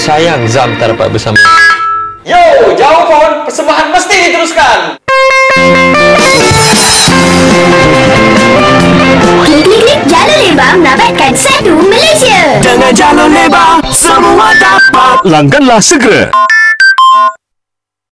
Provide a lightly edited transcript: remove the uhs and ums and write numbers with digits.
Sayang Zam tak dapat bersama. Yo, jauh pohon, persembahan mesti diteruskan. Klik-klik jalur lebar mendapatkan satu Malaysia. Dengan jalur lebar, semua dapat. Langganlah segera.